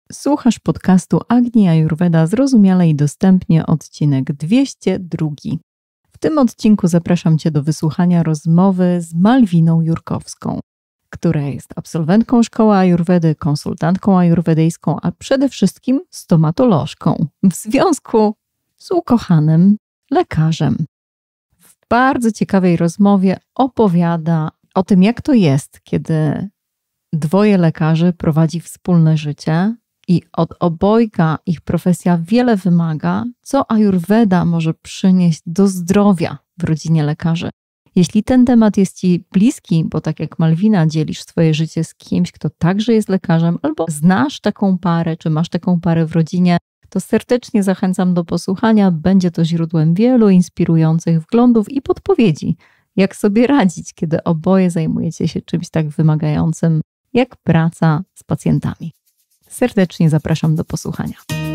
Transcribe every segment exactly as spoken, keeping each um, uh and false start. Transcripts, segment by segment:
Słuchasz podcastu Agni Ayurveda zrozumiale i dostępnie, odcinek dwieście dwa. W tym odcinku zapraszam Cię do wysłuchania rozmowy z Malwiną Jurkowską, która jest absolwentką szkoły Ayurvedy, konsultantką ajurwedyjską, a przede wszystkim stomatolożką w związku z ukochanym lekarzem. W bardzo ciekawej rozmowie opowiada o tym, jak to jest, kiedy dwoje lekarzy prowadzi wspólne życie i od obojga ich profesja wiele wymaga, co Ayurveda może przynieść do zdrowia w rodzinie lekarzy. Jeśli ten temat jest Ci bliski, bo tak jak Malwina dzielisz swoje życie z kimś, kto także jest lekarzem, albo znasz taką parę, czy masz taką parę w rodzinie, to serdecznie zachęcam do posłuchania. Będzie to źródłem wielu inspirujących wglądów i podpowiedzi, jak sobie radzić, kiedy oboje zajmujecie się czymś tak wymagającym, jak praca z pacjentami. Serdecznie zapraszam do posłuchania.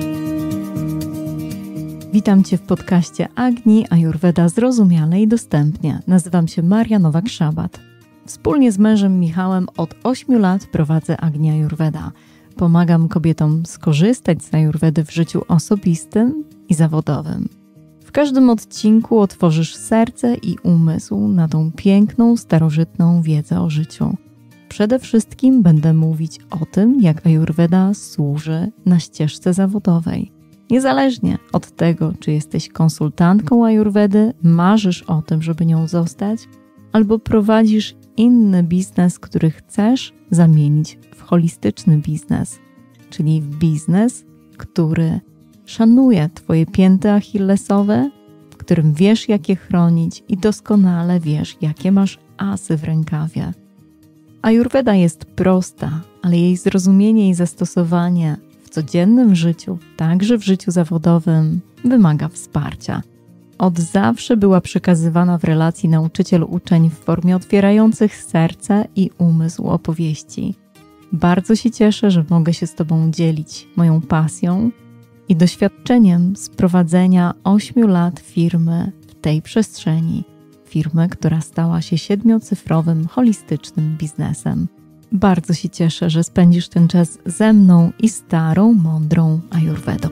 Witam Cię w podcaście Agni Ayurveda zrozumiale i dostępnie. Nazywam się Maria Nowak-Szabat. Wspólnie z mężem Michałem od ośmiu lat prowadzę Agni Ayurveda. Pomagam kobietom skorzystać z Ayurvedy w życiu osobistym i zawodowym. W każdym odcinku otworzysz serce i umysł na tą piękną, starożytną wiedzę o życiu. Przede wszystkim będę mówić o tym, jak Ayurveda służy na ścieżce zawodowej. Niezależnie od tego, czy jesteś konsultantką Ayurvedy, marzysz o tym, żeby nią zostać, albo prowadzisz inny biznes, który chcesz zamienić w holistyczny biznes, czyli w biznes, który szanuje Twoje pięty achillesowe, w którym wiesz, jak je chronić i doskonale wiesz, jakie masz asy w rękawie. Ayurveda jest prosta, ale jej zrozumienie i zastosowanie w codziennym życiu, także w życiu zawodowym, wymaga wsparcia. Od zawsze była przekazywana w relacji nauczyciel-uczeń w formie otwierających serce i umysł opowieści. Bardzo się cieszę, że mogę się z Tobą dzielić moją pasją i doświadczeniem z prowadzenia ośmiu lat firmy w tej przestrzeni. Firmę, która stała się siedmiocyfrowym, holistycznym biznesem. Bardzo się cieszę, że spędzisz ten czas ze mną i starą, mądrą Ayurvedą.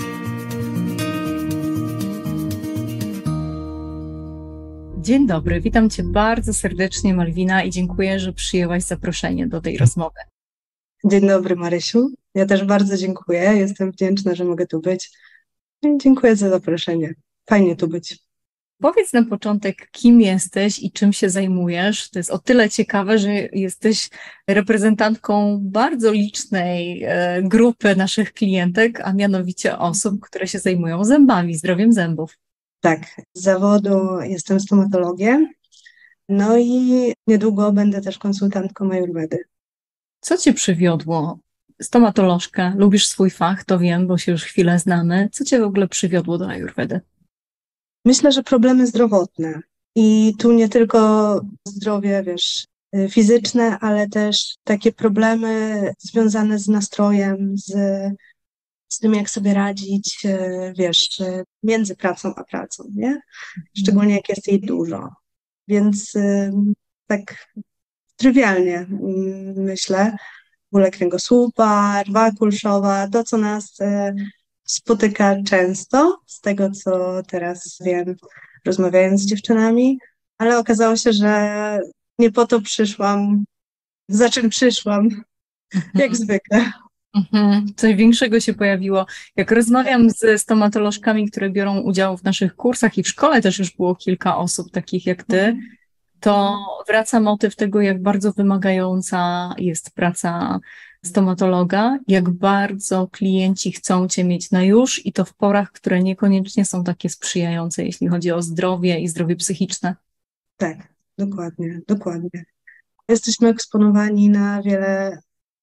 Dzień dobry, witam Cię bardzo serdecznie, Malwina, i dziękuję, że przyjęłaś zaproszenie do tej rozmowy. Dzień dobry, Marysiu. Ja też bardzo dziękuję. Jestem wdzięczna, że mogę tu być. Dziękuję za zaproszenie. Fajnie tu być. Powiedz na początek, kim jesteś i czym się zajmujesz. To jest o tyle ciekawe, że jesteś reprezentantką bardzo licznej grupy naszych klientek, a mianowicie osób, które się zajmują zębami, zdrowiem zębów. Tak, z zawodu jestem stomatologiem, no i niedługo będę też konsultantką Ayurvedy. Co Cię przywiodło? Stomatolożka, lubisz swój fach, to wiem, bo się już chwilę znamy. Co Cię w ogóle przywiodło do Ayurvedy? Myślę, że problemy zdrowotne i tu nie tylko zdrowie, wiesz, fizyczne, ale też takie problemy związane z nastrojem, z, z tym, jak sobie radzić, wiesz, między pracą a pracą, nie? Szczególnie jak jest jej dużo. Więc tak trywialnie myślę, bóle kręgosłupa, rwa kulszowa, to co nas spotyka często, z tego co teraz wiem, rozmawiając z dziewczynami, ale okazało się, że nie po to przyszłam, za czym przyszłam, jak zwykle. Mhm. Coś większego się pojawiło. Jak rozmawiam ze stomatolożkami, które biorą udział w naszych kursach i w szkole też już było kilka osób takich jak ty, to wraca motyw tego, jak bardzo wymagająca jest praca stomatologa, jak bardzo klienci chcą Cię mieć na już i to w porach, które niekoniecznie są takie sprzyjające, jeśli chodzi o zdrowie i zdrowie psychiczne. Tak, dokładnie, dokładnie. Jesteśmy eksponowani na wiele,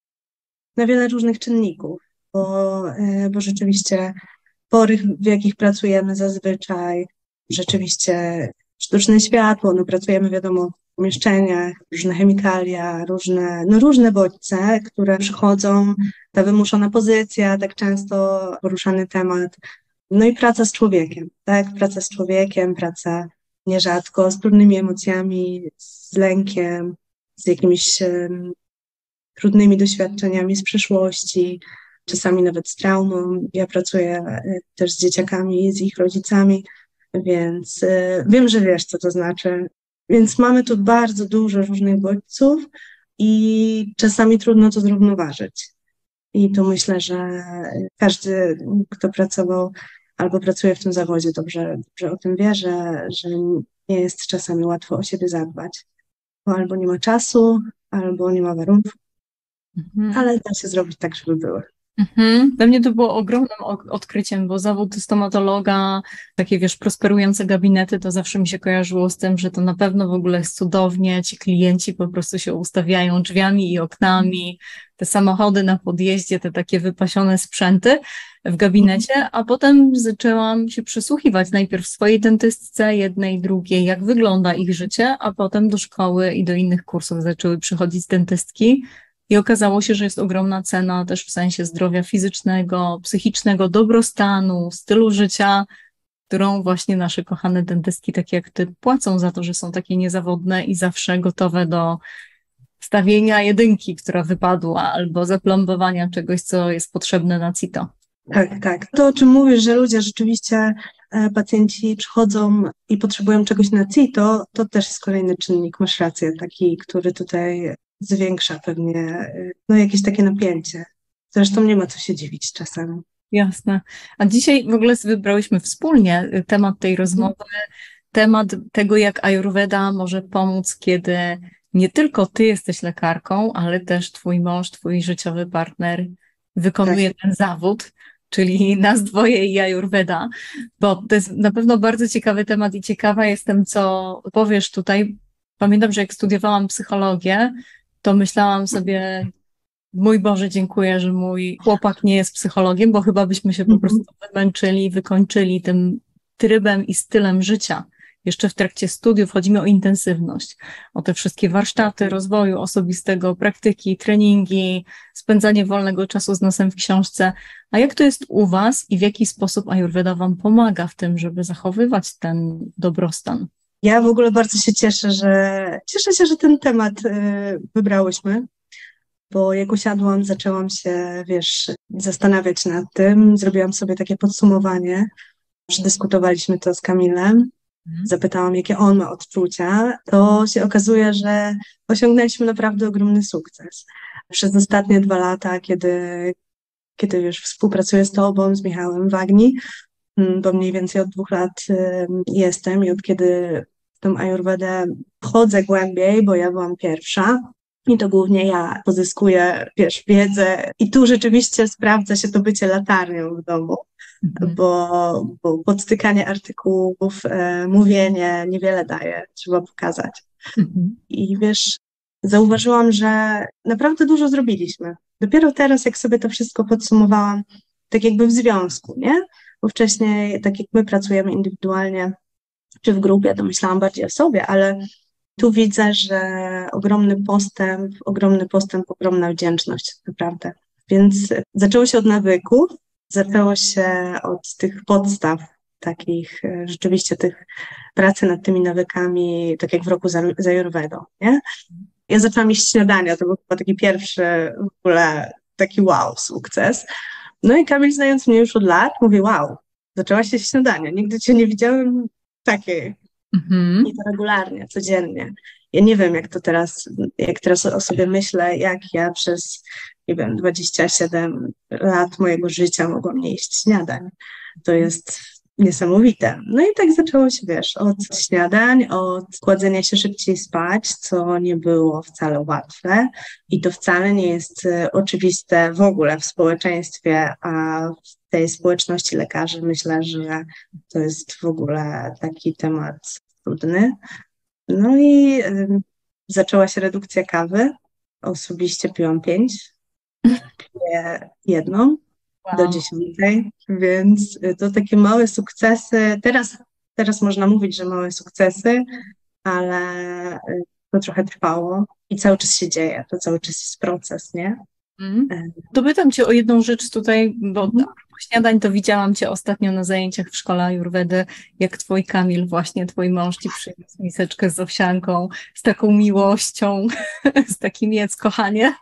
na wiele różnych czynników, bo, bo rzeczywiście pory, w jakich pracujemy zazwyczaj, rzeczywiście sztuczne światło, no pracujemy, wiadomo, w pomieszczeniach, różne chemikalia, różne, no różne bodźce, które przychodzą, ta wymuszona pozycja, tak często poruszany temat, no i praca z człowiekiem, tak, praca z człowiekiem, praca nierzadko z trudnymi emocjami, z lękiem, z jakimiś um, trudnymi doświadczeniami z przeszłości, czasami nawet z traumą. Ja pracuję też z dzieciakami, z ich rodzicami, więc wiem, że wiesz, co to znaczy. Więc mamy tu bardzo dużo różnych bodźców i czasami trudno to zrównoważyć. I tu myślę, że każdy, kto pracował albo pracuje w tym zawodzie, dobrze, dobrze o tym wie, że, że nie jest czasami łatwo o siebie zadbać. Bo albo nie ma czasu, albo nie ma warunków, Mhm. ale da się zrobić tak, żeby były. Mhm. Dla mnie to było ogromnym odkryciem, bo zawód stomatologa, takie wiesz, prosperujące gabinety, to zawsze mi się kojarzyło z tym, że to na pewno w ogóle jest cudownie, ci klienci po prostu się ustawiają drzwiami i oknami, te samochody na podjeździe, te takie wypasione sprzęty w gabinecie, a potem zaczęłam się przysłuchiwać najpierw swojej dentystce, jednej, drugiej, jak wygląda ich życie, a potem do szkoły i do innych kursów zaczęły przychodzić dentystki. I okazało się, że jest ogromna cena też w sensie zdrowia fizycznego, psychicznego, dobrostanu, stylu życia, którą właśnie nasze kochane dentystki, takie jak ty, płacą za to, że są takie niezawodne i zawsze gotowe do stawienia jedynki, która wypadła, albo zaplombowania czegoś, co jest potrzebne na CITO. Tak, tak. To, o czym mówisz, że ludzie rzeczywiście, e, pacjenci przychodzą i potrzebują czegoś na CITO, to też jest kolejny czynnik, masz rację, taki, który tutaj zwiększa pewnie no, jakieś takie napięcie. Zresztą nie ma co się dziwić czasami. Jasne. A dzisiaj w ogóle wybrałyśmy wspólnie temat tej rozmowy, temat tego, jak Ayurveda może pomóc, kiedy nie tylko ty jesteś lekarką, ale też twój mąż, twój życiowy partner wykonuje tak. ten zawód, czyli nas dwoje i Ayurveda, bo to jest na pewno bardzo ciekawy temat i ciekawa jestem, co powiesz tutaj. Pamiętam, że jak studiowałam psychologię, to myślałam sobie, mój Boże, dziękuję, że mój chłopak nie jest psychologiem, bo chyba byśmy się po prostu wymęczyli, wykończyli tym trybem i stylem życia. Jeszcze w trakcie studiów chodzi mi o intensywność, o te wszystkie warsztaty rozwoju osobistego, praktyki, treningi, spędzanie wolnego czasu z nosem w książce. A jak to jest u was i w jaki sposób Ayurveda wam pomaga w tym, żeby zachowywać ten dobrostan? Ja w ogóle bardzo się cieszę, że cieszę się, że ten temat wybrałyśmy, bo jak usiadłam, zaczęłam się, wiesz, zastanawiać nad tym, zrobiłam sobie takie podsumowanie, przedyskutowaliśmy to z Kamilem, zapytałam, jakie on ma odczucia, to się okazuje, że osiągnęliśmy naprawdę ogromny sukces. Przez ostatnie dwa lata, kiedy, kiedy już współpracuję z tobą, z Michałem w Agni, bo mniej więcej od dwóch lat jestem i od kiedy w tą Ayurvedę wchodzę głębiej, bo ja byłam pierwsza i to głównie ja pozyskuję, wiesz, wiedzę i tu rzeczywiście sprawdza się to bycie latarnią w domu, mhm. bo, bo podstykanie artykułów, e, mówienie niewiele daje, trzeba pokazać. Mhm. I wiesz, zauważyłam, że naprawdę dużo zrobiliśmy. Dopiero teraz, jak sobie to wszystko podsumowałam, tak jakby w związku, nie? Bo wcześniej, tak jak my pracujemy indywidualnie, czy w grupie, to myślałam bardziej o sobie, ale tu widzę, że ogromny postęp, ogromny postęp, ogromna wdzięczność, naprawdę. Więc zaczęło się od nawyków, zaczęło się od tych podstaw, takich rzeczywiście tych pracy nad tymi nawykami, tak jak w roku z Ayurvedą, nie? Ja zaczęłam jeść śniadania, to był chyba taki pierwszy w ogóle taki wow, sukces. No i Kamil, znając mnie już od lat, mówi, wow, zaczęłaś jeść śniadania, nigdy cię nie widziałem takiej. Mhm. I to regularnie, codziennie. Ja nie wiem, jak to teraz, jak teraz o sobie myślę, jak ja przez, nie wiem, dwadzieścia siedem lat mojego życia mogłam nie jeść śniadań. To jest niesamowite. No i tak zaczęło się, wiesz, od śniadań, od kładzenia się szybciej spać, co nie było wcale łatwe i to wcale nie jest oczywiste w ogóle w społeczeństwie, a w tej społeczności lekarzy myślę, że to jest w ogóle taki temat trudny. No i y, zaczęła się redukcja kawy. Osobiście piłam pięć, piję jedną. Wow. Do dziesiątej, więc to takie małe sukcesy. Teraz, teraz można mówić, że małe sukcesy, ale to trochę trwało i cały czas się dzieje, to cały czas jest proces, nie? Mm. Dopytam cię o jedną rzecz tutaj, bo mm. śniadań, to widziałam cię ostatnio na zajęciach w szkole Ajurwedy, jak twój Kamil, właśnie twój mąż ci przyniósł miseczkę z owsianką, z taką miłością, z takim jedz, kochanie.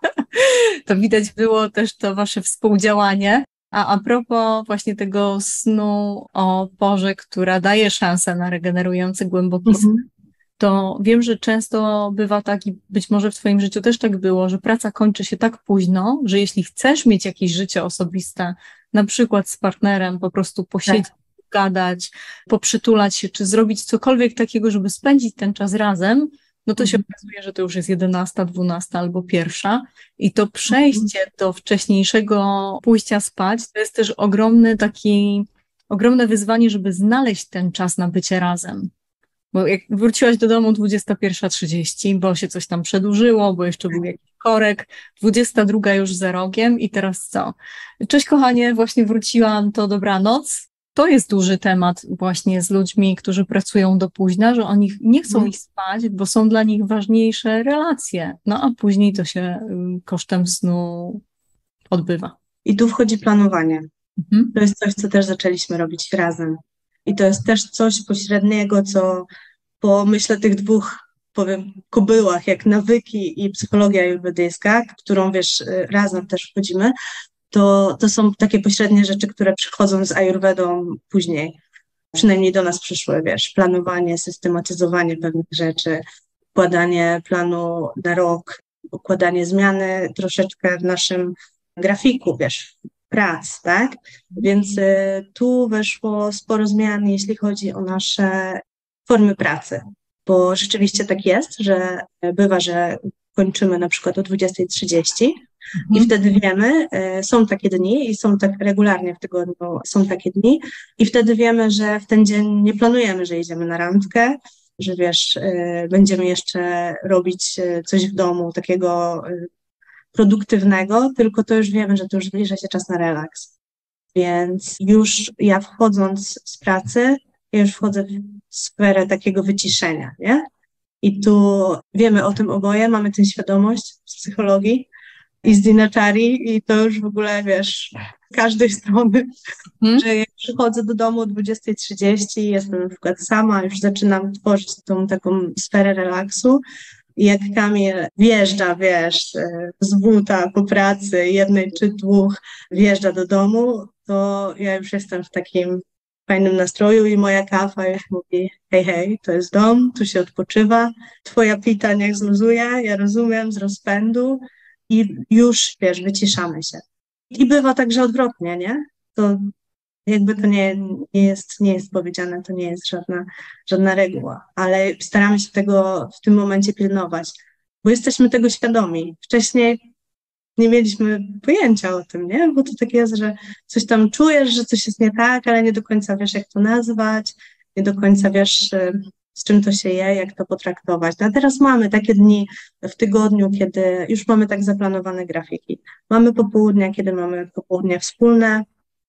To widać było też to wasze współdziałanie. A a propos właśnie tego snu o porze, która daje szansę na regenerujący głęboki sen, Mhm. to wiem, że często bywa tak i być może w twoim życiu też tak było, że praca kończy się tak późno, że jeśli chcesz mieć jakieś życie osobiste, na przykład z partnerem, po prostu posiedzieć, Tak. gadać, poprzytulać się, czy zrobić cokolwiek takiego, żeby spędzić ten czas razem, no to się Mhm. okazuje, że to już jest jedenasta, dwunasta albo pierwsza i to przejście do wcześniejszego pójścia spać to jest też ogromny taki, ogromne wyzwanie, żeby znaleźć ten czas na bycie razem. Bo jak wróciłaś do domu dwudziesta pierwsza trzydzieści, bo się coś tam przedłużyło, bo jeszcze był jakiś korek, dwudziesta druga już za rogiem i teraz co? Cześć kochanie, właśnie wróciłam, to dobranoc. To jest duży temat właśnie z ludźmi, którzy pracują do późna, że oni nie chcą Mhm. iść spać, bo są dla nich ważniejsze relacje. No a później to się y, kosztem snu odbywa. I tu wchodzi planowanie. Mhm. To jest coś, co też zaczęliśmy robić razem. I to jest też coś pośredniego, co po, myślę, tych dwóch, powiem, kobyłach, jak nawyki i psychologia ajurwedyjska, w którą, wiesz, razem też wchodzimy, to, to są takie pośrednie rzeczy, które przychodzą z ajurwedą później. Przynajmniej do nas przyszły, wiesz, planowanie, systematyzowanie pewnych rzeczy, układanie planu na rok, układanie zmiany troszeczkę w naszym grafiku, wiesz, prac, tak? Więc y, tu weszło sporo zmian, jeśli chodzi o nasze formy pracy, bo rzeczywiście tak jest, że bywa, że kończymy na przykład o dwudziesta trzydzieści i wtedy wiemy, y, są takie dni i są tak regularnie w tygodniu, są takie dni i wtedy wiemy, że w ten dzień nie planujemy, że idziemy na randkę, że wiesz, y, będziemy jeszcze robić y, coś w domu takiego y, produktywnego, tylko to już wiemy, że to już zbliża się czas na relaks. Więc już ja wchodząc z pracy, ja już wchodzę w sferę takiego wyciszenia, nie? I tu wiemy o tym oboje, mamy tę świadomość z psychologii i z dinachari i to już w ogóle, wiesz, z każdej strony, Mhm. że jak przychodzę do domu o dwudziesta trzydzieści, jestem na przykład sama, już zaczynam tworzyć tą taką sferę relaksu. I jak Kamil wjeżdża, wiesz, z buta po pracy, jednej czy dwóch, wjeżdża do domu, to ja już jestem w takim fajnym nastroju i moja kawa już mówi, hej, hej, to jest dom, tu się odpoczywa, twoja pita niech zluzuje, ja rozumiem, z rozpędu i już, wiesz, wyciszamy się. I bywa także odwrotnie, nie? To jakby to nie, nie, jest, nie jest powiedziane, to nie jest żadna, żadna reguła, ale staramy się tego w tym momencie pilnować, bo jesteśmy tego świadomi. Wcześniej nie mieliśmy pojęcia o tym, nie? Bo to tak jest, że coś tam czujesz, że coś jest nie tak, ale nie do końca wiesz, jak to nazwać, nie do końca wiesz, z czym to się je, jak to potraktować. No a teraz mamy takie dni w tygodniu, kiedy już mamy tak zaplanowane grafiki. Mamy popołudnia, kiedy mamy popołudnie wspólne,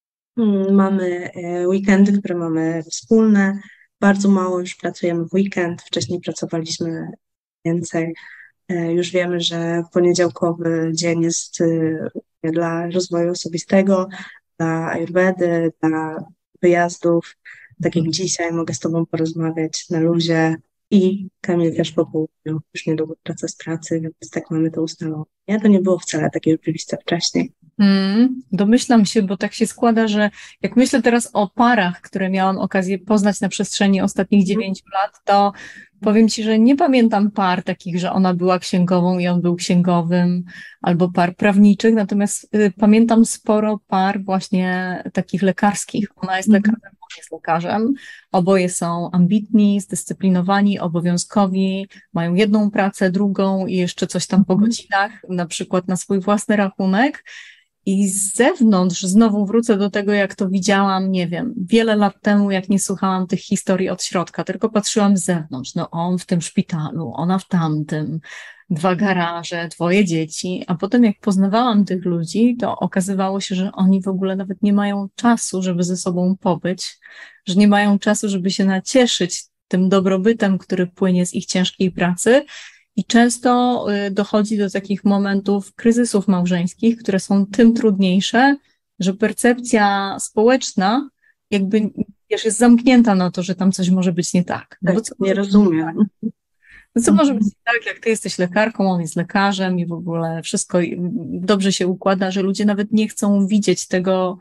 mamy weekendy, które mamy wspólne, bardzo mało już pracujemy w weekend, wcześniej pracowaliśmy więcej. Już wiemy, że poniedziałkowy dzień jest dla rozwoju osobistego, dla ayurvedy, dla wyjazdów. Tak jak dzisiaj mogę z tobą porozmawiać na luzie i Kamil też po południu, już niedługo wraca z pracy, więc tak mamy to ustalone. Nie? To nie było wcale takie oczywiste wcześniej. Hmm, domyślam się, bo tak się składa, że jak myślę teraz o parach, które miałam okazję poznać na przestrzeni ostatnich dziewięciu lat, to powiem ci, że nie pamiętam par takich, że ona była księgową i on był księgowym, albo par prawniczych, natomiast y, pamiętam sporo par właśnie takich lekarskich. Ona jest lekarzem, on jest lekarzem. Oboje są ambitni, zdyscyplinowani, obowiązkowi, mają jedną pracę, drugą i jeszcze coś tam po godzinach, na przykład na swój własny rachunek. I z zewnątrz znowu wrócę do tego, jak to widziałam, nie wiem, wiele lat temu, jak nie słuchałam tych historii od środka, tylko patrzyłam z zewnątrz. No on w tym szpitalu, ona w tamtym, dwa garaże, dwoje dzieci. A potem jak poznawałam tych ludzi, to okazywało się, że oni w ogóle nawet nie mają czasu, żeby ze sobą pobyć, że nie mają czasu, żeby się nacieszyć tym dobrobytem, który płynie z ich ciężkiej pracy. I często dochodzi do takich momentów kryzysów małżeńskich, które są tym trudniejsze, że percepcja społeczna jakby wiesz, jest zamknięta na to, że tam coś może być nie tak. No Tak, bo co nie rozumiem. No co może być nie tak, jak ty jesteś lekarką, on jest lekarzem i w ogóle wszystko dobrze się układa, że ludzie nawet nie chcą widzieć tego,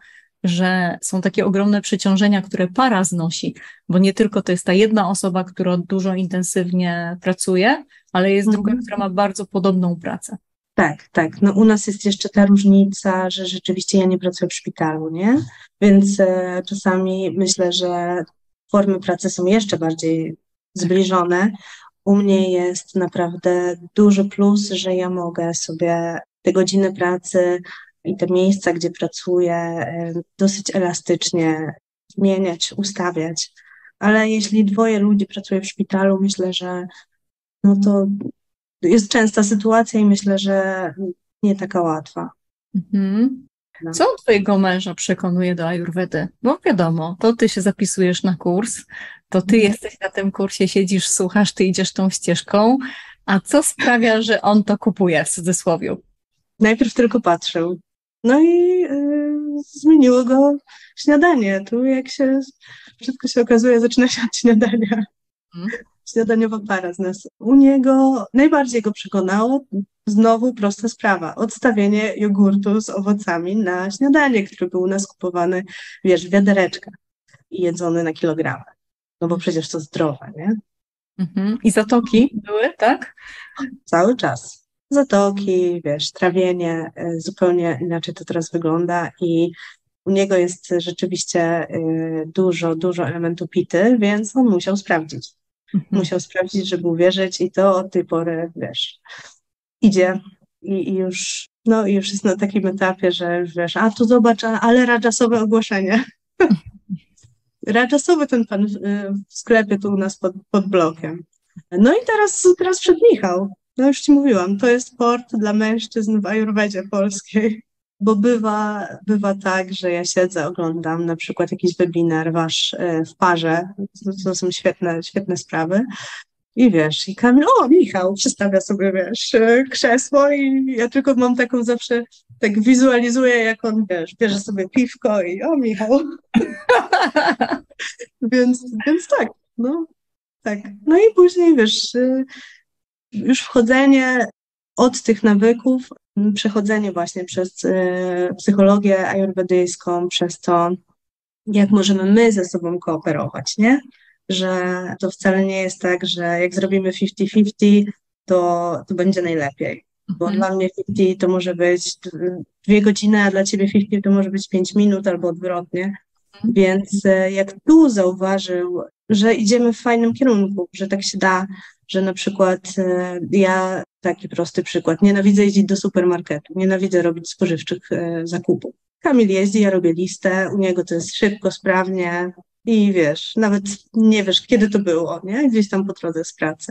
że są takie ogromne przeciążenia, które para znosi, bo nie tylko to jest ta jedna osoba, która dużo intensywnie pracuje, ale jest druga, Mhm. która ma bardzo podobną pracę. Tak, tak. No u nas jest jeszcze ta różnica, że rzeczywiście ja nie pracuję w szpitalu, nie? Więc e, czasami myślę, że formy pracy są jeszcze bardziej zbliżone. U mnie jest naprawdę duży plus, że ja mogę sobie te godziny pracy i te miejsca, gdzie pracuję, e, dosyć elastycznie zmieniać, ustawiać. Ale jeśli dwoje ludzi pracuje w szpitalu, myślę, że no to jest częsta sytuacja i myślę, że nie taka łatwa. Mhm. No. Co twojego męża przekonuje do ajurwedy? Bo wiadomo, to ty się zapisujesz na kurs, to ty jesteś na tym kursie, siedzisz, słuchasz, ty idziesz tą ścieżką, a co sprawia, że on to kupuje w cudzysłowie? Najpierw tylko patrzył. No i y, zmieniło go śniadanie. Tu jak się wszystko się okazuje, zaczyna się od śniadania. Hmm. Śniadaniowa para z nas. U niego najbardziej go przekonało, znowu prosta sprawa, odstawienie jogurtu z owocami na śniadanie, który był u nas kupowany, wiesz, w wiadereczkach i jedzony na kilogramy. No bo przecież to zdrowe, nie? Mhm. I zatoki były, tak? Cały czas. Zatoki, wiesz, trawienie, y, zupełnie inaczej to teraz wygląda i u niego jest rzeczywiście y, dużo, dużo elementu pity, więc on musiał sprawdzić. Mhm. Musiał sprawdzić, żeby uwierzyć i to od tej pory, wiesz, idzie i, i już, no i już jest na takim etapie, że wiesz, a tu zobacz, a- ale rajasowe ogłoszenie. Rajasowy ten pan w, w sklepie tu u nas pod, pod blokiem. No i teraz, teraz przed Michał. No już ci mówiłam, to jest port dla mężczyzn w ajurwedzie polskiej. Bo bywa, bywa tak, że ja siedzę, oglądam na przykład jakiś webinar wasz e, w parze, to, to są świetne, świetne sprawy. I wiesz, i Kamil, o Michał, przystawia sobie, wiesz, e, krzesło i ja tylko mam taką zawsze, tak wizualizuję, jak on, wiesz, bierze sobie piwko i o Michał. Więc, więc tak, no, tak. No i później, wiesz, e, już wchodzenie od tych nawyków, m, przechodzenie właśnie przez e, psychologię ajurwedyjską, przez to, jak możemy my ze sobą kooperować, nie? Że to wcale nie jest tak, że jak zrobimy pięćdziesiąt pięćdziesiąt, to, to będzie najlepiej. Bo Mhm. dla mnie pięćdziesiąt to może być dwie godziny, a dla ciebie pięćdziesiąt to może być pięć minut albo odwrotnie. Więc e, jak tu zauważył, że idziemy w fajnym kierunku, że tak się da, że na przykład e, ja, taki prosty przykład, nienawidzę jeździć do supermarketu, nienawidzę robić spożywczych e, zakupów. Kamil jeździ, ja robię listę, u niego to jest szybko, sprawnie i wiesz, nawet nie wiesz, kiedy to było, nie? Gdzieś tam po drodze z pracy.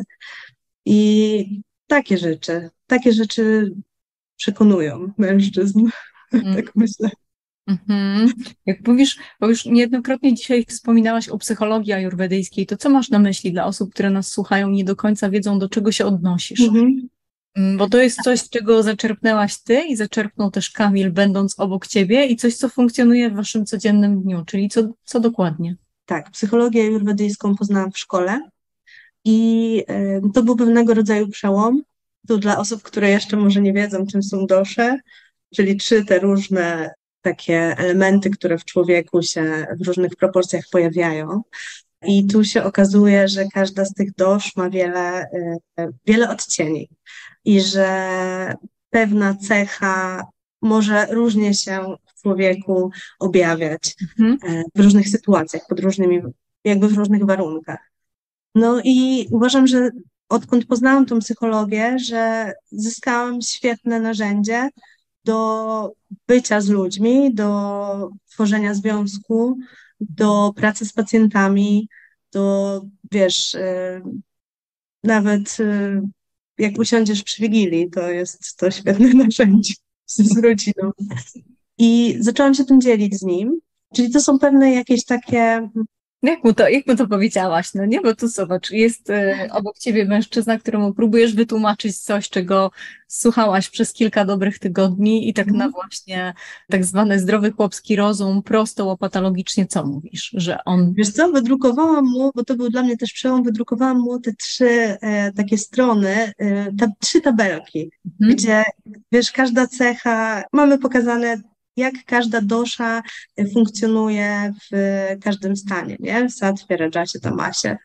I takie rzeczy, takie rzeczy przekonują mężczyzn, Mm. tak myślę. Mhm. Jak mówisz, bo już niejednokrotnie dzisiaj wspominałaś o psychologii ajurwedyjskiej, to co masz na myśli dla osób, które nas słuchają i nie do końca wiedzą, do czego się odnosisz? Mhm. Mm, Bo to jest coś, z czego zaczerpnęłaś ty i zaczerpnął też Kamil, będąc obok ciebie i coś, co funkcjonuje w waszym codziennym dniu, czyli co, co dokładnie? Tak, psychologię ajurwedyjską poznałam w szkole i e, to był pewnego rodzaju przełom. To dla osób, które jeszcze może nie wiedzą, czym są dosze, czyli trzy te różne takie elementy, które w człowieku się w różnych proporcjach pojawiają. I tu się okazuje, że każda z tych dosz ma wiele, e, wiele odcieni i że pewna cecha może różnie się w człowieku objawiać Mhm. e, w różnych sytuacjach, pod różnymi, jakby w różnych warunkach. No i uważam, że odkąd poznałam tą psychologię, że zyskałam świetne narzędzie do bycia z ludźmi, do tworzenia związku, do pracy z pacjentami, do, wiesz, y, nawet y, jak usiądziesz przy Wigilii, to jest to świetne narzędzie z, z rodziną. I zaczęłam się tym dzielić z nim, czyli to są pewne jakieś takie Jak mu to, jak mu to powiedziałaś? No nie, bo tu zobacz, jest e, obok ciebie mężczyzna, któremu próbujesz wytłumaczyć coś, czego słuchałaś przez kilka dobrych tygodni i tak na Mhm. właśnie tak zwany zdrowy chłopski rozum, prosto, łopatologicznie, co mówisz? Że on... Wiesz co, wydrukowałam mu, bo to był dla mnie też przełom, wydrukowałam mu te trzy e, takie strony, e, ta, trzy tabelki, Mhm, gdzie wiesz, każda cecha, mamy pokazane, jak każda dosza e, funkcjonuje w każdym stanie, nie? W sattwie, rajasie, tamasie.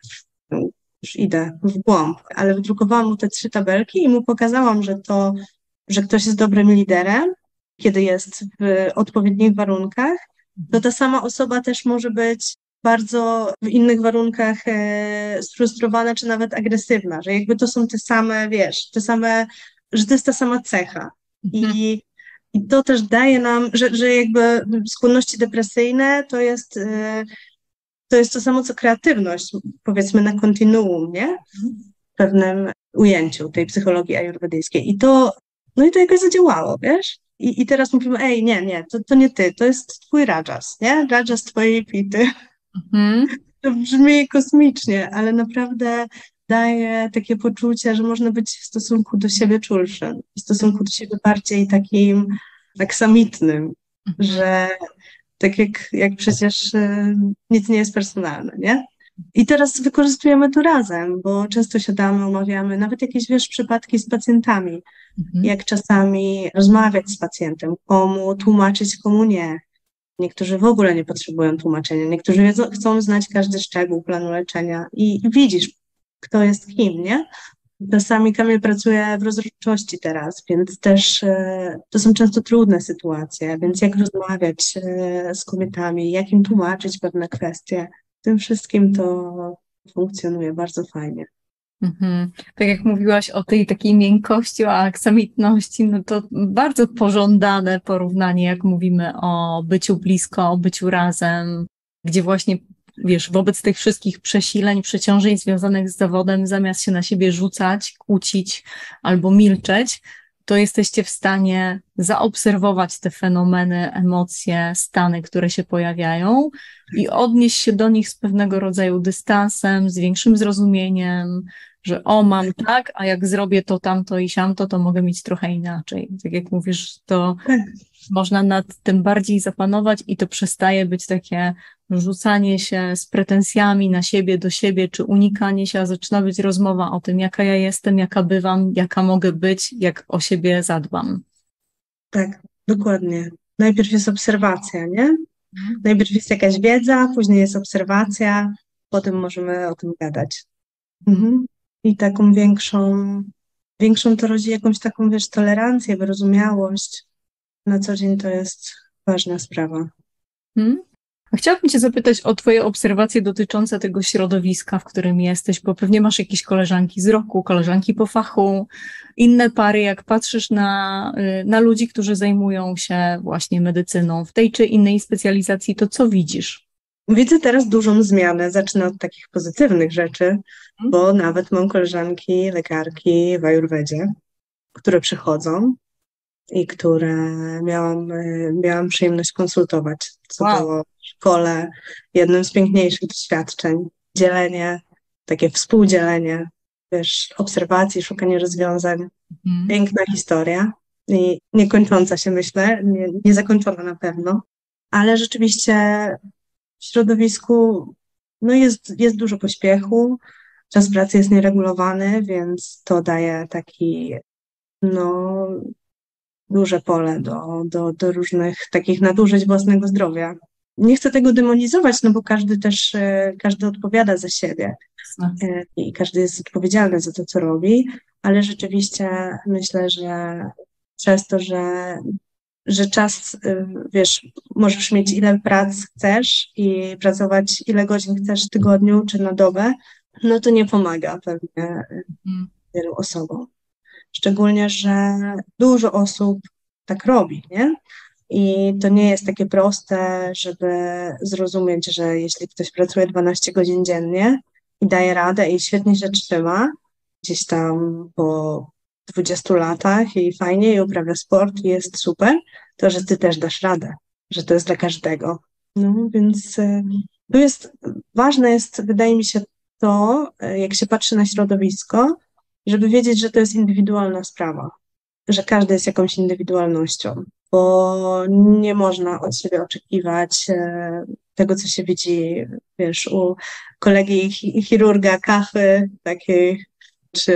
Już idę w głąb, ale wydrukowałam mu te trzy tabelki i mu pokazałam, że to, że ktoś jest dobrym liderem, kiedy jest w odpowiednich warunkach, to ta sama osoba też może być bardzo w innych warunkach e, sfrustrowana czy nawet agresywna, że jakby to są te same, wiesz, te same, że to jest ta sama cecha. mhm, I, i to też daje nam, że, że jakby skłonności depresyjne to jest, e, to jest to samo co kreatywność, powiedzmy na kontinuum, nie? W pewnym ujęciu tej psychologii ajurwedyjskiej. I to, no i to jakoś zadziałało, wiesz? I, i teraz mówimy, ej, nie, nie, to, to nie ty, to jest twój rajas, nie? Rajas twojej pity. mhm. To brzmi kosmicznie, ale naprawdę daje takie poczucie, że można być w stosunku do siebie czulszym, w stosunku do siebie bardziej takim aksamitnym, Mhm. że tak jak, jak przecież y, nic nie jest personalne, nie? I teraz wykorzystujemy to razem, bo często siadamy, omawiamy nawet jakieś, wiesz, przypadki z pacjentami, Mhm. jak czasami rozmawiać z pacjentem, komu tłumaczyć, komu nie. Niektórzy w ogóle nie potrzebują tłumaczenia, niektórzy wiedzą, chcą znać każdy szczegół planu leczenia i, i widzisz, kto jest kim, nie? Czasami Kamil pracuje w rozrodczości teraz, więc też e, to są często trudne sytuacje, więc jak rozmawiać e, z kobietami, jak im tłumaczyć pewne kwestie, tym wszystkim to funkcjonuje bardzo fajnie. Mhm. Tak jak mówiłaś o tej takiej miękkości, o aksamitności, no to bardzo pożądane porównanie, jak mówimy o byciu blisko, o byciu razem, gdzie właśnie, wiesz, wobec tych wszystkich przesileń, przeciążeń związanych z zawodem, zamiast się na siebie rzucać, kłócić albo milczeć, to jesteście w stanie zaobserwować te fenomeny, emocje, stany, które się pojawiają i odnieść się do nich z pewnego rodzaju dystansem, z większym zrozumieniem, że o, mam tak, a jak zrobię to, tamto i siamto, to mogę mieć trochę inaczej. Tak jak mówisz, to Tak, można nad tym bardziej zapanować i to przestaje być takie rzucanie się z pretensjami na siebie, do siebie, czy unikanie się, a zaczyna być rozmowa o tym, jaka ja jestem, jaka bywam, jaka mogę być, jak o siebie zadbam. tak, dokładnie. Najpierw jest obserwacja, nie? Mhm. Najpierw jest jakaś wiedza, później jest obserwacja, potem możemy o tym gadać. Mhm. I taką większą, większą to rodzi jakąś taką, wiesz, tolerancję, wyrozumiałość. Na co dzień to jest ważna sprawa. Mhm. A chciałabym Cię zapytać o Twoje obserwacje dotyczące tego środowiska, w którym jesteś, bo pewnie masz jakieś koleżanki z roku, koleżanki po fachu, inne pary. Jak patrzysz na, y, na ludzi, którzy zajmują się właśnie medycyną w tej czy innej specjalizacji, to co widzisz? Widzę teraz dużą zmianę. Zacznę od takich pozytywnych rzeczy, Mhm. bo nawet mam koleżanki, lekarki w ajurwedzie, które przychodzą i które miałam, y, miałam przyjemność konsultować, co Wow. było w szkole jednym z piękniejszych doświadczeń. Dzielenie, takie współdzielenie, wiesz, obserwacji, szukanie rozwiązań. Mhm. Piękna historia i niekończąca się, myślę, nie, niezakończona na pewno, ale rzeczywiście w środowisku no jest, jest dużo pośpiechu, czas pracy jest nieregulowany, więc to daje taki no, duże pole do, do, do różnych takich nadużyć własnego zdrowia. Nie chcę tego demonizować, no bo każdy też, e, każdy odpowiada za siebie e, i każdy jest odpowiedzialny za to, co robi, ale rzeczywiście myślę, że przez to, że, że czas, y, wiesz, możesz mieć ile prac chcesz i pracować ile godzin chcesz w tygodniu czy na dobę, no to nie pomaga pewnie Mhm. wielu osobom. Szczególnie, że dużo osób tak robi, nie? I to nie jest takie proste, żeby zrozumieć, że jeśli ktoś pracuje dwanaście godzin dziennie i daje radę i świetnie się trzyma, gdzieś tam po dwudziestu latach i fajnie i uprawia sport i jest super, to że ty też dasz radę, że to jest dla każdego. No więc y, Tu jest, ważne jest, wydaje mi się, to, jak się patrzy na środowisko, żeby wiedzieć, że to jest indywidualna sprawa, że każdy jest jakąś indywidualnością, bo nie można od siebie oczekiwać e, tego, co się widzi, wiesz, u kolegi chi- chirurga, kachy takiej, czy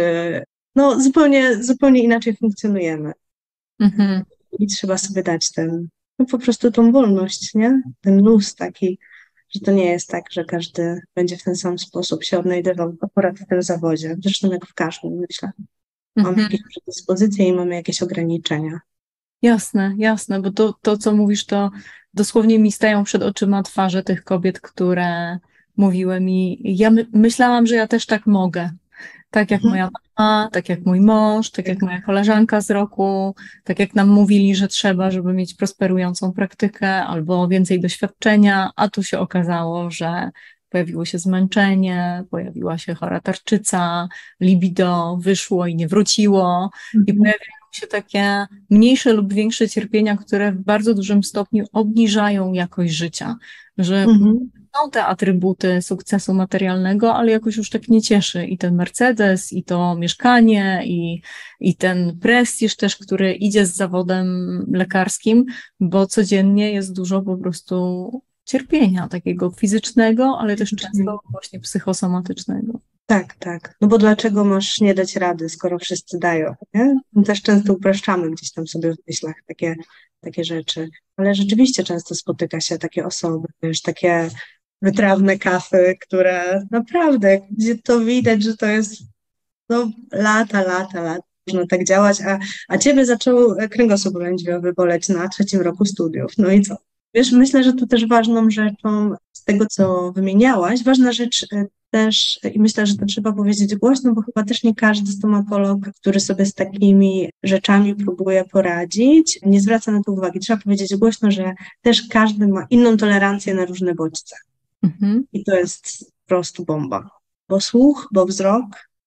no zupełnie, zupełnie inaczej funkcjonujemy. Mhm. I trzeba sobie dać ten, no po prostu tą wolność, nie? Ten luz taki, że to nie jest tak, że każdy będzie w ten sam sposób się odnajdywał akurat w tym zawodzie. Zresztą jak w każdym, myślę. Mamy Mhm. jakieś predyspozycje i mamy jakieś ograniczenia. Jasne, jasne, bo to, to, co mówisz, to dosłownie mi stają przed oczyma twarze tych kobiet, które mówiły mi, ja my, myślałam, że ja też tak mogę. Tak jak Mhm. moja mama, tak jak mój mąż, tak jak moja koleżanka z roku, tak jak nam mówili, że trzeba, żeby mieć prosperującą praktykę albo więcej doświadczenia, a tu się okazało, że pojawiło się zmęczenie, pojawiła się chora tarczyca, libido wyszło i nie wróciło i Mhm. pojawiają się takie mniejsze lub większe cierpienia, które w bardzo dużym stopniu obniżają jakość życia, że Mhm. są te atrybuty sukcesu materialnego, ale jakoś już tak nie cieszy. I ten Mercedes, i to mieszkanie, i, i ten prestiż też, który idzie z zawodem lekarskim, bo codziennie jest dużo po prostu cierpienia takiego fizycznego, ale też często właśnie psychosomatycznego. Tak, tak. No bo dlaczego masz nie dać rady, skoro wszyscy dają, nie? My też często upraszczamy gdzieś tam sobie w myślach takie, takie rzeczy. Ale rzeczywiście często spotyka się takie osoby, wiesz, takie wytrawne kafy, które naprawdę, gdzie to widać, że to jest no lata, lata, lata. Można tak działać, a, a ciebie zaczął kręgosłup lędźwiowy boleć na trzecim roku studiów. No i co? Wiesz, myślę, że tu też ważną rzeczą z tego, co wymieniałaś, ważna rzecz y, też, i myślę, że to trzeba powiedzieć głośno, bo chyba też nie każdy stomatolog, który sobie z takimi rzeczami próbuje poradzić, nie zwraca na to uwagi. Trzeba powiedzieć głośno, że też każdy ma inną tolerancję na różne bodźce. Mhm. I to jest po prostu bomba. Bo słuch, bo wzrok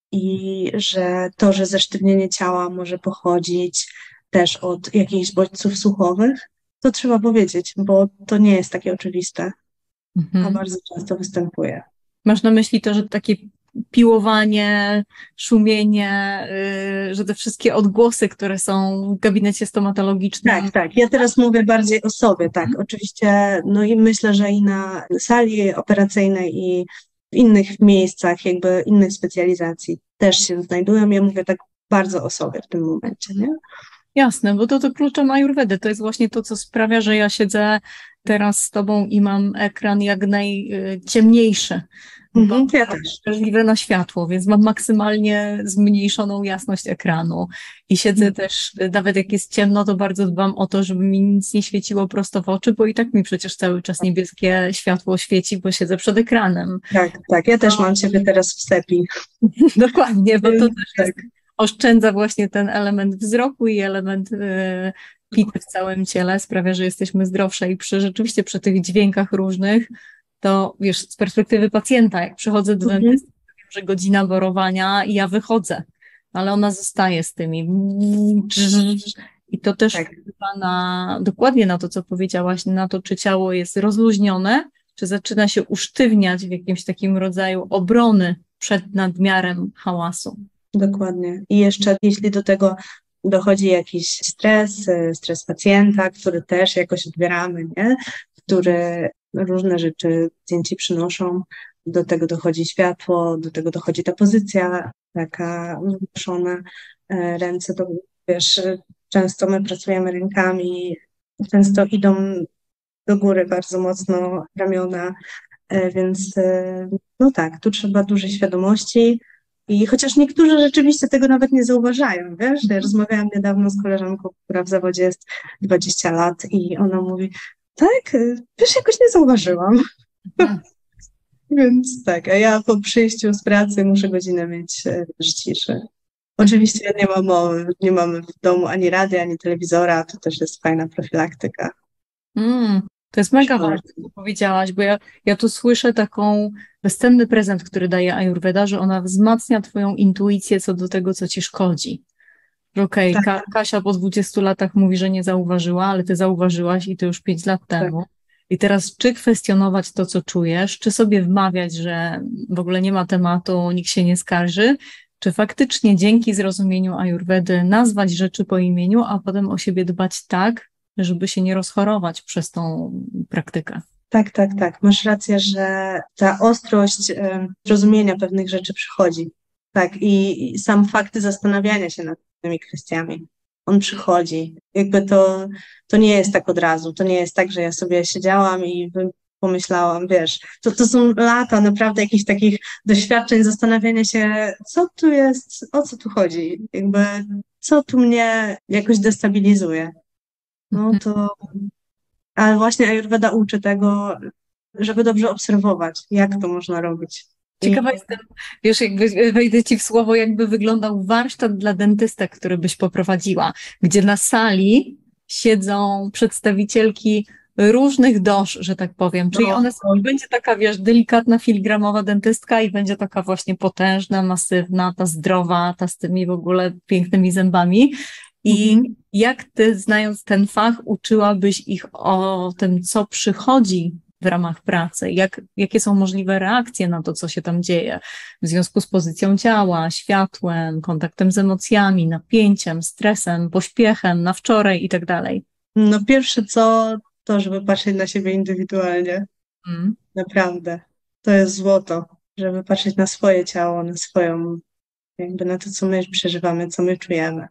i że to, że zesztywnienie ciała może pochodzić też od jakichś bodźców słuchowych, to trzeba powiedzieć, bo to nie jest takie oczywiste, a Mhm. bardzo często występuje. Masz na myśli to, że takie piłowanie, szumienie, yy, że te wszystkie odgłosy, które są w gabinecie stomatologicznym. Tak, tak. Ja teraz mówię bardziej o sobie, tak. Oczywiście, no i myślę, że i na sali operacyjnej i w innych miejscach, jakby innych specjalizacji też się znajdują. Ja mówię tak bardzo o sobie w tym momencie, nie? Jasne, bo to to kluczem Ajurwedy. To jest właśnie to, co sprawia, że ja siedzę teraz z tobą i mam ekran jak najciemniejszy, bo Mhm, ja też. wrażliwe na światło, więc mam maksymalnie zmniejszoną jasność ekranu. I siedzę Mhm. też, nawet jak jest ciemno, to bardzo dbam o to, żeby mi nic nie świeciło prosto w oczy, bo i tak mi przecież cały czas niebieskie światło świeci, bo siedzę przed ekranem. Tak, tak. Ja też mam ciebie teraz w sepi. Dokładnie, bo to Więc też tak. jest, oszczędza właśnie ten element wzroku i element y, pity w całym ciele, sprawia, że jesteśmy zdrowsze i przy, rzeczywiście przy tych dźwiękach różnych, to wiesz, z perspektywy pacjenta, jak przychodzę do Mhm. dentysty, to wiem, że godzina borowania i ja wychodzę, ale ona zostaje z tymi i to też Tak. wpływa na, dokładnie na to, co powiedziałaś, na to, czy ciało jest rozluźnione, czy zaczyna się usztywniać w jakimś takim rodzaju obrony przed nadmiarem hałasu. Dokładnie. I jeszcze jeśli do tego dochodzi jakiś stres, y, stres pacjenta, który też jakoś odbieramy, nie? Który różne rzeczy pacjenci przynoszą, do tego dochodzi światło, do tego dochodzi ta pozycja taka wzruszona, e, ręce, to wiesz, często my pracujemy rękami, często idą do góry bardzo mocno ramiona, e, więc e, no tak, tu trzeba dużej świadomości. I chociaż niektórzy rzeczywiście tego nawet nie zauważają, wiesz, ja rozmawiałam niedawno z koleżanką, która w zawodzie jest dwadzieścia lat i ona mówi, tak, wiesz, jakoś nie zauważyłam. Mhm. Więc tak, a ja po przyjściu z pracy muszę godzinę mieć e, też ciszy. Oczywiście ja nie mam mowy, nie mamy w domu ani rady, ani telewizora, to też jest fajna profilaktyka. Mm, to jest mega ważne, co powiedziałaś, bo ja, ja tu słyszę taką bezcenny prezent, który daje Ajurweda, że ona wzmacnia twoją intuicję co do tego, co ci szkodzi. Że okej, Tak, Ka- Kasia po dwudziestu latach mówi, że nie zauważyła, ale ty zauważyłaś i to już pięć lat tak. temu. I teraz czy kwestionować to, co czujesz, czy sobie wmawiać, że w ogóle nie ma tematu, nikt się nie skarży, czy faktycznie dzięki zrozumieniu ajurwedy nazwać rzeczy po imieniu, a potem o siebie dbać tak, żeby się nie rozchorować przez tą praktykę. Tak, tak, tak. Masz rację, że ta ostrość e, zrozumienia pewnych rzeczy przychodzi. Tak, i, i sam fakt zastanawiania się nad tymi kwestiami, on przychodzi. Jakby to, to nie jest tak od razu. To nie jest tak, że ja sobie siedziałam i pomyślałam, wiesz, to, to są lata naprawdę jakichś takich doświadczeń, zastanawiania się, co tu jest, o co tu chodzi, jakby co tu mnie jakoś destabilizuje. No to, ale właśnie Ayurveda uczy tego, żeby dobrze obserwować, jak to można robić. Ciekawa jestem, wiesz, jakby wejdę ci w słowo, jakby wyglądał warsztat dla dentystek, który byś poprowadziła, gdzie na sali siedzą przedstawicielki różnych dosz, że tak powiem, czyli one są, i będzie taka, wiesz, delikatna, filigramowa dentystka i będzie taka właśnie potężna, masywna, ta zdrowa, ta z tymi w ogóle pięknymi zębami. I mhm. jak ty, znając ten fach, uczyłabyś ich o tym, co przychodzi w ramach pracy, jak, jakie są możliwe reakcje na to, co się tam dzieje w związku z pozycją ciała, światłem, kontaktem z emocjami, napięciem, stresem, pośpiechem, na wczoraj i tak dalej? No pierwsze co, to żeby patrzeć na siebie indywidualnie. Mm. Naprawdę. To jest złoto, żeby patrzeć na swoje ciało, na swoją, jakby na to, co my przeżywamy, co my czujemy.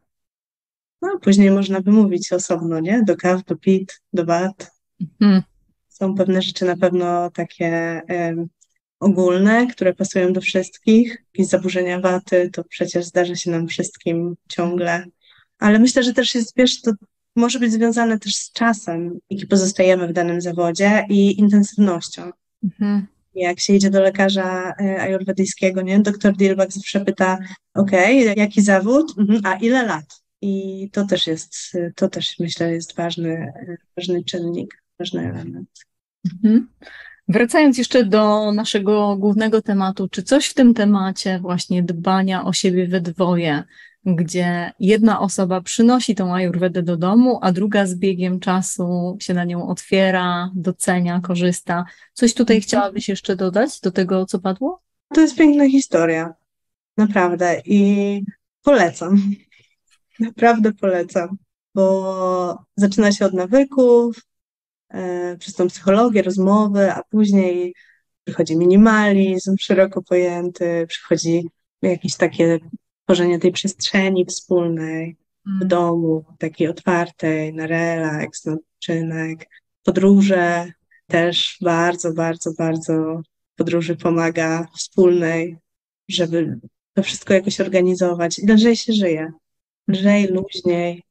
No a później można by mówić osobno, nie? Do kaw, do pit, do bat. Mm. Są pewne rzeczy na pewno takie um, ogólne, które pasują do wszystkich. Jakieś zaburzenia waty, to przecież zdarza się nam wszystkim ciągle. Ale myślę, że też jest, wiesz, to może być związane też z czasem, jaki pozostajemy w danym zawodzie i intensywnością. Mhm. Jak się idzie do lekarza ajurwedyjskiego, nie? Doktor Dilbag zawsze pyta, okej, okay, jaki zawód, mhm, a ile lat? I to też jest, to też myślę jest ważny, ważny czynnik, ważny element. Mhm. Wracając jeszcze do naszego głównego tematu, czy coś w tym temacie właśnie dbania o siebie we dwoje, gdzie jedna osoba przynosi tą ajurwedę do domu, a druga z biegiem czasu się na nią otwiera, docenia, korzysta. Coś tutaj chciałabyś jeszcze dodać do tego, co padło? To jest piękna historia, naprawdę, i polecam. Naprawdę polecam, bo zaczyna się od nawyków, e, przez tą psychologię, rozmowy, a później przychodzi minimalizm szeroko pojęty, przychodzi jakieś takie tworzenie tej przestrzeni wspólnej w domu, takiej otwartej, na relaks, na odpoczynek. Podróże też bardzo, bardzo, bardzo podróży pomaga wspólnej, żeby to wszystko jakoś organizować. I lżej się żyje, lżej, luźniej.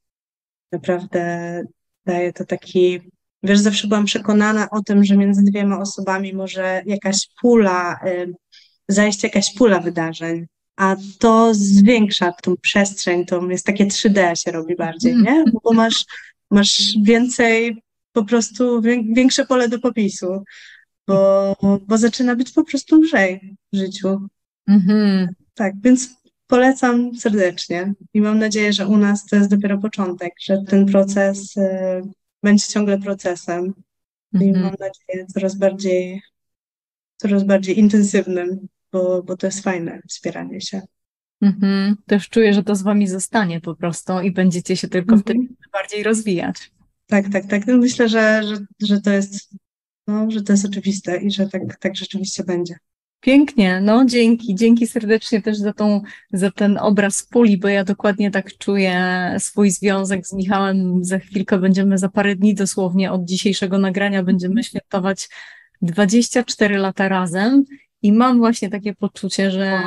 Naprawdę daje to taki... Wiesz, zawsze byłam przekonana o tym, że między dwiema osobami może jakaś pula, y, zajść jakaś pula wydarzeń, a to zwiększa tą przestrzeń, to jest takie trzy D się robi bardziej, nie? Bo masz, masz więcej, po prostu większe pole do popisu, bo, bo zaczyna być po prostu lżej w życiu. Mhm. Tak, więc polecam serdecznie i mam nadzieję, że u nas to jest dopiero początek, że ten proces y, będzie ciągle procesem i mam nadzieję coraz bardziej, coraz bardziej intensywnym, bo, bo to jest fajne, wspieranie się. Mhm. Też czuję, że to z wami zostanie po prostu i będziecie się tylko mhm. wtedy bardziej rozwijać. Tak, tak, tak. Myślę, że, że, że to jest, no, że to jest oczywiste i że tak, tak rzeczywiście będzie. Pięknie, no dzięki, dzięki serdecznie też za tą, za ten obraz puli, bo ja dokładnie tak czuję swój związek z Michałem. Za chwilkę będziemy, za parę dni dosłownie od dzisiejszego nagrania będziemy świętować dwadzieścia cztery lata razem i mam właśnie takie poczucie, że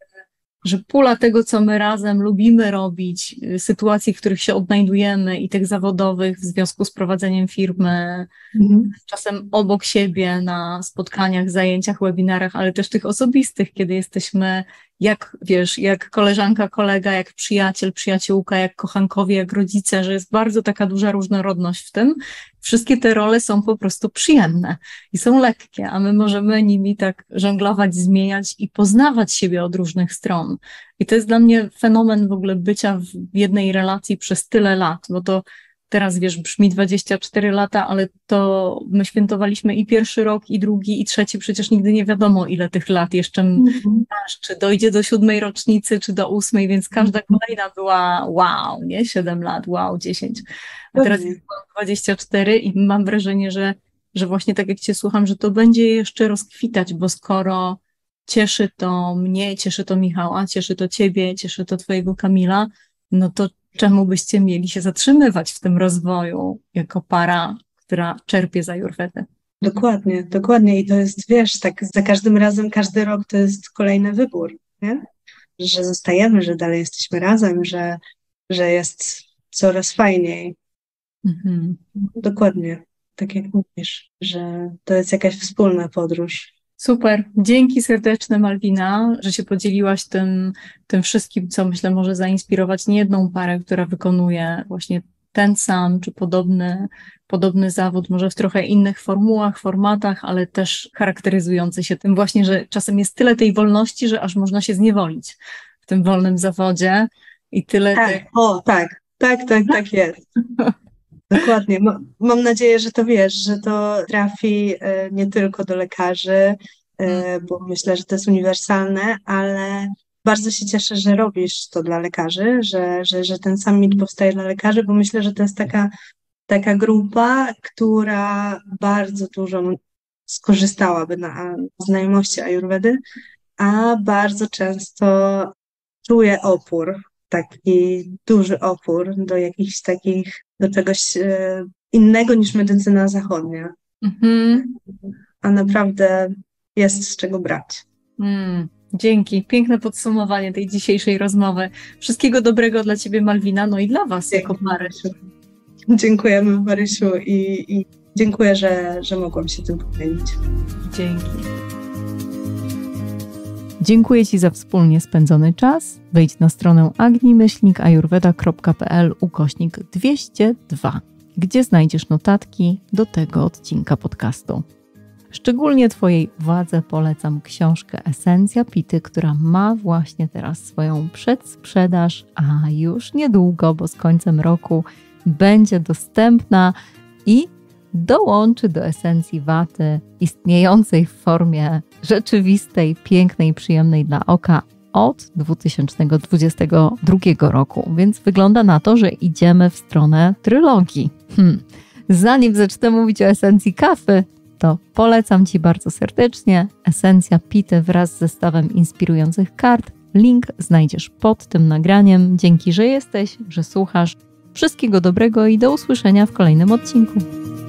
że pula tego, co my razem lubimy robić, sytuacji, w których się odnajdujemy i tych zawodowych w związku z prowadzeniem firmy, mhm. czasem obok siebie na spotkaniach, zajęciach, webinarach, ale też tych osobistych, kiedy jesteśmy jak, wiesz, jak koleżanka, kolega, jak przyjaciel, przyjaciółka, jak kochankowie, jak rodzice, że jest bardzo taka duża różnorodność w tym. Wszystkie te role są po prostu przyjemne i są lekkie, a my możemy nimi tak żonglować, zmieniać i poznawać siebie od różnych stron. I to jest dla mnie fenomen w ogóle bycia w jednej relacji przez tyle lat, bo to teraz wiesz, brzmi dwadzieścia cztery lata, ale to my świętowaliśmy i pierwszy rok, i drugi, i trzeci, przecież nigdy nie wiadomo, ile tych lat jeszcze Mhm. masz, czy dojdzie do siódmej rocznicy, czy do ósmej, więc każda kolejna była wow, nie? Siedem lat, wow, dziesięć. A teraz Pewnie. jest dwadzieścia cztery i mam wrażenie, że, że właśnie tak jak cię słucham, że to będzie jeszcze rozkwitać, bo skoro cieszy to mnie, cieszy to Michała, cieszy to ciebie, cieszy to twojego Kamila, no to czemu byście mieli się zatrzymywać w tym rozwoju jako para, która czerpie z Ajurwedy? Dokładnie, dokładnie. I to jest, wiesz, tak za każdym razem, każdy rok to jest kolejny wybór, nie? Że zostajemy, że dalej jesteśmy razem, że, że jest coraz fajniej. Mhm. Dokładnie, tak jak mówisz, że to jest jakaś wspólna podróż. Super. Dzięki serdeczne, Malwina, że się podzieliłaś tym, tym wszystkim, co myślę może zainspirować niejedną parę, która wykonuje właśnie ten sam czy podobny, podobny zawód, może w trochę innych formułach, formatach, ale też charakteryzujący się tym właśnie, że czasem jest tyle tej wolności, że aż można się zniewolić w tym wolnym zawodzie i tyle Tak, tych... o, tak, tak, tak, tak jest. Dokładnie. Ma- Mam nadzieję, że to wiesz, że to trafi e, nie tylko do lekarzy, e, bo myślę, że to jest uniwersalne, ale bardzo się cieszę, że robisz to dla lekarzy, że, że, że ten sam mit powstaje dla lekarzy, bo myślę, że to jest taka, taka grupa, która bardzo dużo skorzystałaby na znajomości Ajurwedy, a bardzo często czuje opór, taki duży opór do jakichś takich, do czegoś e, innego niż medycyna zachodnia. Mhm. A naprawdę jest z czego brać. Mm, dzięki. Piękne podsumowanie tej dzisiejszej rozmowy. Wszystkiego dobrego dla ciebie, Malwina, no i dla was jako pary. Dziękujemy, Marysiu, i, i dziękuję, że, że mogłam się tym podzielić. Dzięki. Dziękuję Ci za wspólnie spędzony czas. Wejdź na stronę agni-ayurveda.pl ukośnik dwieście dwa, gdzie znajdziesz notatki do tego odcinka podcastu. Szczególnie Twojej uwadze polecam książkę Esencja Pity, która ma właśnie teraz swoją przedsprzedaż, a już niedługo, bo z końcem roku będzie dostępna i dołączy do esencji waty istniejącej w formie rzeczywistej, pięknej, przyjemnej dla oka od dwa tysiące dwudziestego drugiego roku. Więc wygląda na to, że idziemy w stronę trylogii. Hmm. Zanim zacznę mówić o esencji kawy, to polecam Ci bardzo serdecznie Esencja Pity wraz z zestawem inspirujących kart. Link znajdziesz pod tym nagraniem. Dzięki, że jesteś, że słuchasz. Wszystkiego dobrego i do usłyszenia w kolejnym odcinku.